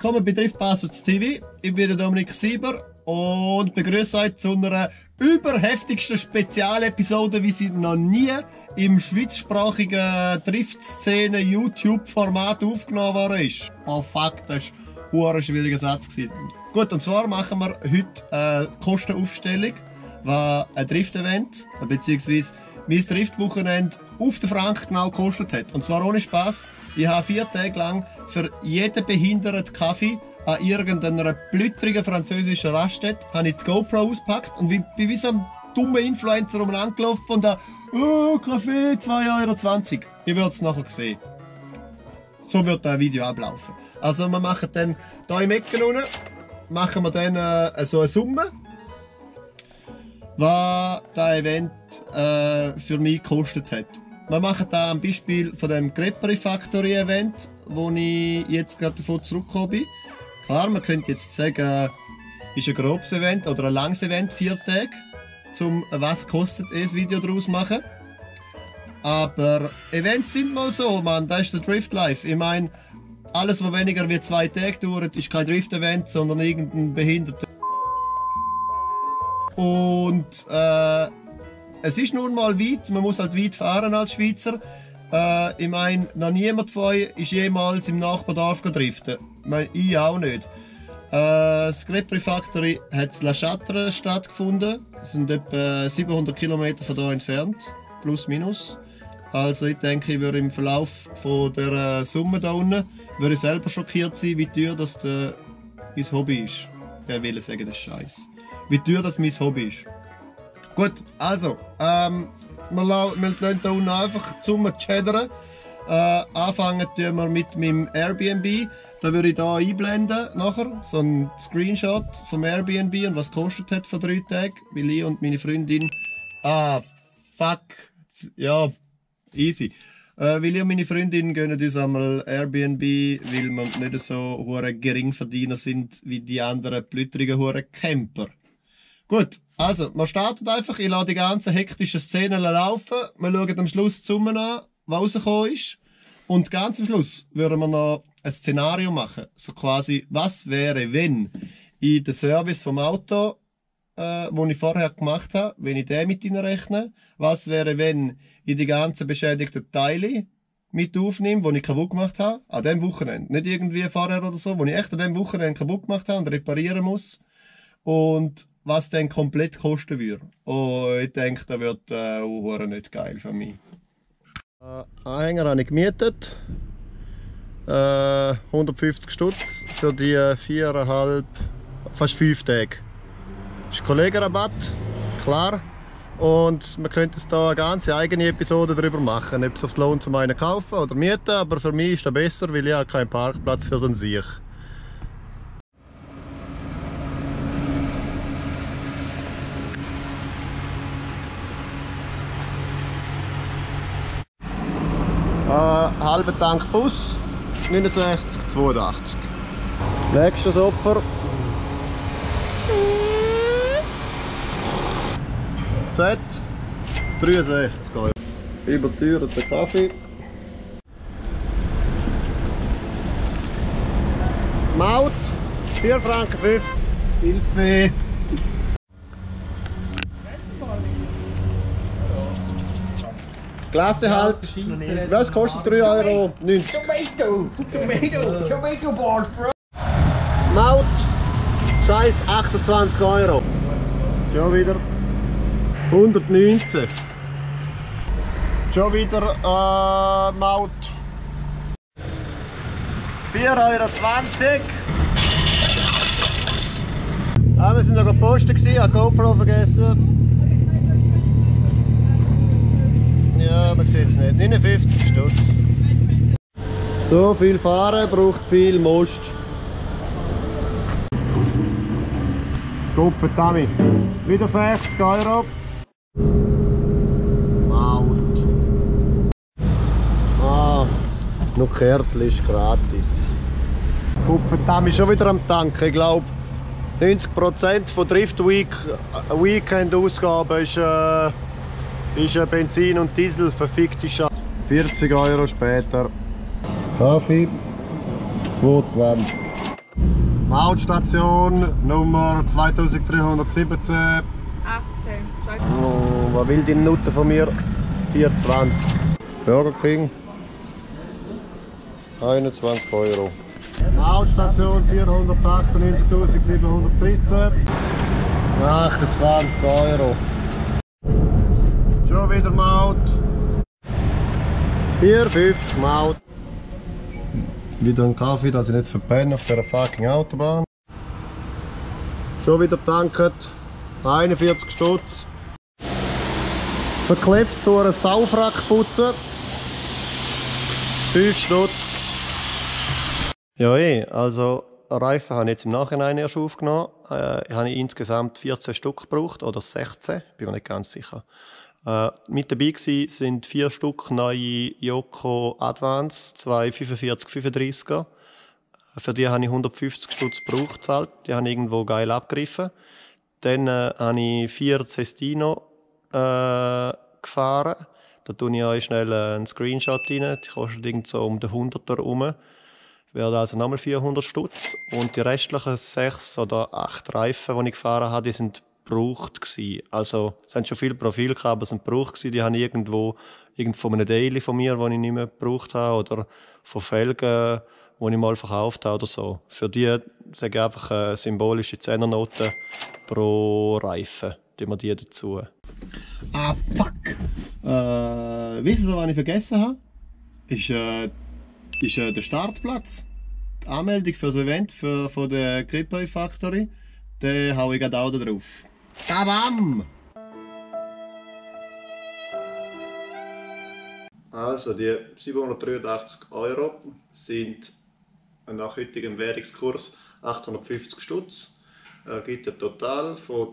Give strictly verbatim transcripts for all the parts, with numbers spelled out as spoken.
willkommen bei Driftbasel T V. Ich bin der Dominik Sieber und begrüße euch zu einer überheftigsten Spezialepisode, wie sie noch nie im schweizsprachigen Driftszene YouTube-Format aufgenommen worden ist. Oh fuck, das war ein schwieriger Satz gewesen. Gut, und zwar machen wir heute eine Kostenaufstellung, was ein Drift-Event, beziehungsweise mein Driftwochenende auf den Franken genau gekostet hat. Und zwar ohne Spaß. Ich habe vier Tage lang für jeden behinderten Kaffee an irgendeiner blüterigen französischen Raststätte habe ich die GoPro ausgepackt und bin wie, wie so ein dummer Influencer umeinander gelaufen und da, oh, Kaffee, zwei Euro zwanzig. Ich würde es nachher sehen. So wird das Video ablaufen. Also wir machen dann hier im Ecken unten, machen wir dann äh, so eine Summe, was das Event äh, für mich gekostet hat. Wir machen da am Beispiel von dem Greppery Factory Event, wo ich jetzt gerade davon zurückgekommen bin. Klar, man könnte jetzt sagen, ist ein grobes Event oder ein langes Event, vier Tage, zum was kostet es Video daraus machen. Aber Events sind mal so, man, das ist der Drift Life. Ich meine, alles, was weniger als zwei Tage dauert, ist kein Drift Event, sondern irgendein behinderter. Und äh, es ist nun mal weit, man muss halt weit fahren als Schweizer. Äh, ich meine, noch niemand von euch ist jemals im Nachbardorf driften. Ich meine, ich auch nicht. Äh, das Greppery Factory hat in La Châtre stattgefunden. Das sind etwa siebenhundert Kilometer von hier entfernt, plus minus. Also ich denke, ich würde im Verlauf von der Summe da unten würde ich selber schockiert sein, wie teuer das der, mein Hobby ist. Der will sagen, das ist Scheiße. Wie teuer das mein Hobby ist. Gut, also, ähm, wir lassen hier unten einfach zum Chattern. Äh, anfangen tun wir mit meinem Airbnb. Da würde ich hier einblenden nachher, so ein Screenshot vom Airbnb und was es gekostet hat vor drei Tagen, weil ich und meine Freundin... Ah, fuck, ja, easy. Äh, weil ich und meine Freundin gönnen uns einmal Airbnb, weil wir nicht so hure Geringverdiener sind wie die anderen blüterigen hure Camper. Gut, also, wir starten einfach, ich lasse die ganzen hektischen Szenen laufen, wir schauen am Schluss die Summe an, was rausgekommen ist. Und ganz am Schluss würden wir noch ein Szenario machen, so quasi, was wäre, wenn ich den Service vom Auto, äh, den ich vorher gemacht habe, wenn ich den mit rechne, was wäre, wenn ich die ganzen beschädigten Teile mit aufnehme, die ich kaputt gemacht habe, an diesem Wochenende, nicht irgendwie vorher oder so, wo ich echt an diesem Wochenende kaputt gemacht habe und reparieren muss. Und was dann komplett kosten würde. Oh, ich denke, das wird äh, auch nicht geil für mich. Äh, Anhänger habe ich gemietet. Äh, hundertfünfzig Stutz für die viereinhalb, fast fünf Tage. Das ist Kollegenrabatt, klar. Und man könnte es da eine ganze eigene Episode darüber machen, ob es sich lohnt, zum einen kaufen oder mieten. Aber für mich ist das besser, weil ich habe keinen Parkplatz für so einen Sieg. Äh, halber Tank Bus, neunundsechzig zweiundachtzig. Nächstes Opfer. Z, dreiundsechzig Euro. Überteuerter Kaffee. Maut, vier Franken fünfzig. Hilfe. Klasse halt. Was kostet drei Euro neunzig? Tomato! Tomato! Tomato balls, bro! Maut, Scheiß achtundzwanzig Euro. Schon wieder hundertneunzehn. Schon wieder äh, Maut. vier Euro zwanzig. Ah, wir sind noch gepostet gewesen, habe GoPro vergessen. Ja, man sieht es nicht. neunundfünfzig Stutz. So viel fahren braucht viel Most. Kupfertami. Wieder sechzig Euro. Maut. Ah, noch Kärtchen ist gratis. Kupfertami schon wieder am Tanken. Ich glaube, neunzig Prozent von Drift Week Weekend Ausgaben ist. Äh, ist ein Benzin und Diesel verfickte Scheiße. vierzig Euro später. Kaffee zweiundzwanzig. Mautstation Nummer zweitausenddreihundertsiebzehn. achtzehn. Oh, was will die Nutte von mir? vierundzwanzig. Burger King. einundzwanzig Euro. Mautstation vierhundertachtundneunzigtausendsiebenhundertdreizehn. achtundzwanzig Euro. Schon wieder Maut. vierundfünfzig Maut. Wieder ein Kaffee, dass ich nicht verpenne auf dieser fucking Autobahn. Schon wieder tanket. einundvierzig Stutz. Verklebt so einen Saufrack putzen. fünf Stutz. Ja eh, also Reifen habe ich jetzt im Nachhinein erst aufgenommen. Äh, ich habe insgesamt vierzehn Stück gebraucht, oder sechzehn, bin mir nicht ganz sicher. Äh, mit dabei waren sind vier Stück neue Yoko Advance, zwei fünfundvierzig fünfunddreißiger. Für die habe ich hundertfünfzig Stutz gebraucht gezahlt. Die habe ich irgendwo geil abgegriffen. Dann äh, habe ich vier Cestino äh, gefahren. Da tue ich euch schnell einen Screenshot rein. Die kosten irgend so um den hunderter herum. Wäre also nochmal vierhundert Stutz. Und die restlichen sechs oder acht Reifen, die ich gefahren habe, die sind gebraucht gewesen. Also, es haben schon viele Profile gehabt, aber es sind gebraucht gewesen. Die habe ich irgendwo, irgendwo von einem Daily von mir, den ich nicht mehr gebraucht habe, oder von Felgen, die ich mal verkauft habe oder so. Für die sage ich einfach eine symbolische Zehnernote pro Reifen. Tun wir die dazu. Ah, fuck! Äh, wissen Sie, was ich vergessen habe? Ist, äh, ist äh, der Startplatz. Die Anmeldung für das Event für, von der Gripper Factory. Den hau ich gerade auch da drauf. Tabam! Also, die siebenhundertdreiundachtzig Euro sind nach heutigem Währungskurs achthundertfünfzig Stutz. Das gibt ein Total von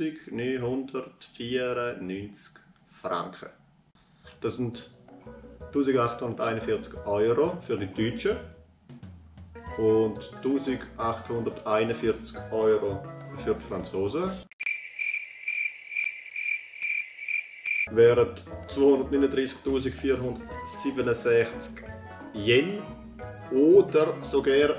eintausendneunhundertvierundneunzig Franken. Das sind eintausendachthunderteinundvierzig Euro für die Deutschen und eintausendachthunderteinundvierzig Euro für die Franzosen. Wären zweihundertneununddreißigtausendvierhundertsiebenundsechzig Yen oder sogar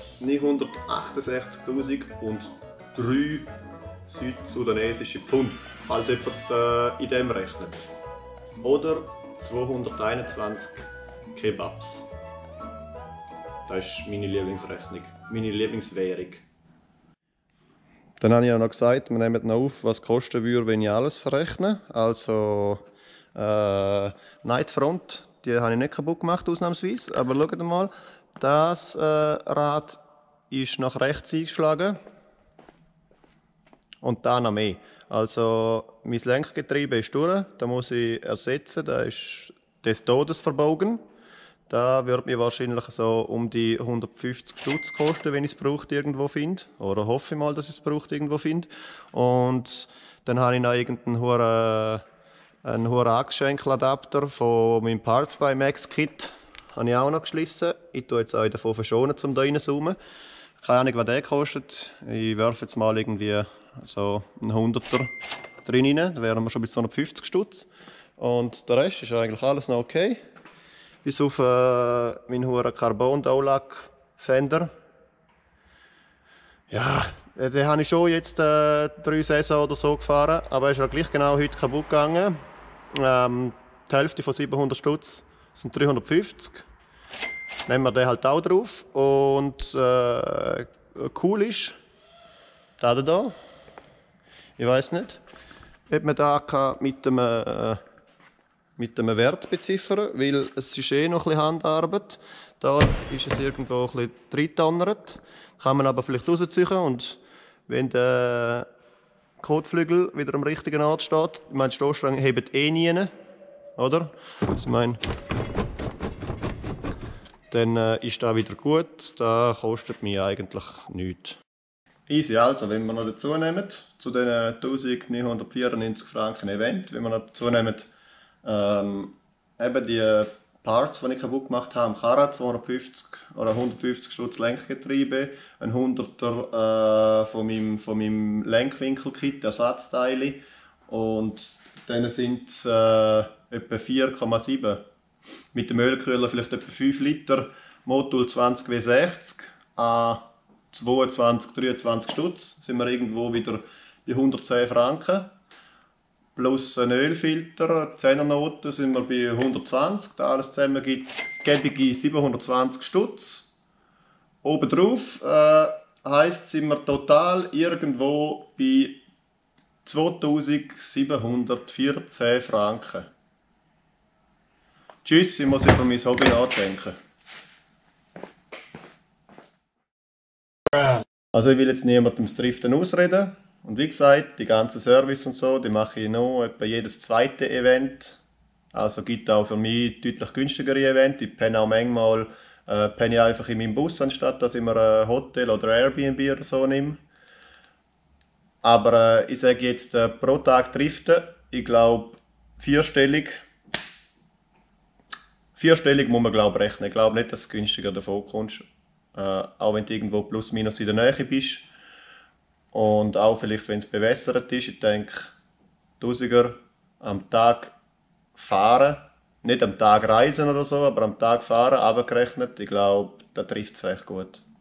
neunhundertachtundsechzigtausenddrei südsudanesische Pfund, falls jemand äh, in dem rechnet. Oder zweihunderteinundzwanzig Kebabs. Das ist meine Lieblingsrechnung, meine Lieblingswährung. Dann habe ich ja noch gesagt, wir nehmen noch auf, was es kosten würde, wenn ich alles verrechne. Also äh, Nightfront, die habe ich nicht kaputt gemacht, ausnahmsweise. Aber schaut mal, das äh, Rad ist nach rechts eingeschlagen. Und da noch mehr. Also mein Lenkgetriebe ist durch, da muss ich ersetzen, da ist des Todes verbogen. Da wird mir wahrscheinlich so um die hundertfünfzig Stutz kosten, wenn ich es braucht irgendwo finde. Oder hoffe ich mal, dass ich es braucht irgendwo finde. Und dann habe ich noch irgendeinen hohen, einen hohen Achsschenkeladapter von meinem Parts by Max Kit. Habe ich auch noch geschlossen. Ich tue jetzt euch davon verschonen, um da reinzoomen. Keine Ahnung, was der kostet. Ich werfe jetzt mal irgendwie so einen Hunderter drin rein. Da wären wir schon bei zweihundertfünfzig Stutz. Und der Rest ist eigentlich alles noch okay. Bis auf äh, meinen hohen Carbon-Dowlack-Fender. Ja, den habe ich schon jetzt äh, drei Saison oder so gefahren, aber er ist ja gleich genau heute kaputt gegangen. Ähm, die Hälfte von siebenhundert Stutz sind dreihundertfünfzig. Nehmen wir den halt auch drauf. Und äh, cool ist, da da. Ich weiß nicht, ob man da mit dem äh, mit einem Wert beziffern, weil es ist eh noch ein bisschen Handarbeit. Da ist es irgendwo ein bisschen reingedonnert. Kann man aber vielleicht rausziehen und wenn der Kotflügel wieder am richtigen Ort steht, ich meine, die Stoßstange hebt eh nie, oder? Also ich meine, dann äh, ist das wieder gut. Das kostet mich eigentlich nichts. Easy, also, wenn wir noch dazu nehmen, zu den eintausendneunhundertvierundneunzig Franken Event, wenn wir noch dazu nehmen, Ähm, eben die Parts, die ich kaputt gemacht habe, am Karren, zweihundertfünfzig oder hundertfünfzig Stutz Lenkgetriebe, ein Hunderter äh, von meinem, von meinem Lenkwinkelkit, Ersatzteile, und dann sind es äh, etwa vier Komma sieben. Mit dem Ölkühler vielleicht etwa fünf Liter, Motul zwanzig W sechzig, an zweiundzwanzig, dreiundzwanzig Stutz, sind wir irgendwo wieder bei hundertzehn Franken. Plus ein Ölfilter, Zehnernoten sind wir bei hundertzwanzig. Das alles zusammen gibt gebige siebenhundertzwanzig Stutz. Obendrauf äh, heisst, sind wir total irgendwo bei zweitausendsiebenhundertvierzehn Franken. Tschüss, ich muss über mein Hobby nachdenken. Also ich will jetzt niemandem das Driften ausreden. Und wie gesagt, die ganzen Service und so, die mache ich noch etwa jedes zweite Event. Also gibt auch für mich deutlich günstigere Events. Ich penne auch manchmal äh, penne ich einfach in meinem Bus, anstatt dass ich mir ein Hotel oder Airbnb oder so nehme. Aber äh, ich sage jetzt äh, pro Tag driften, ich glaube vierstellig. Vierstellig muss man glaube rechnen. Ich glaube nicht, dass du günstiger davon kommst. Äh, auch wenn du irgendwo plus minus in der Nähe bist. Und auch vielleicht, wenn es bewässert ist, ich denke, Tausiger am Tag fahren, nicht am Tag reisen oder so, aber am Tag fahren, abgerechnet, ich glaube, da trifft es recht gut.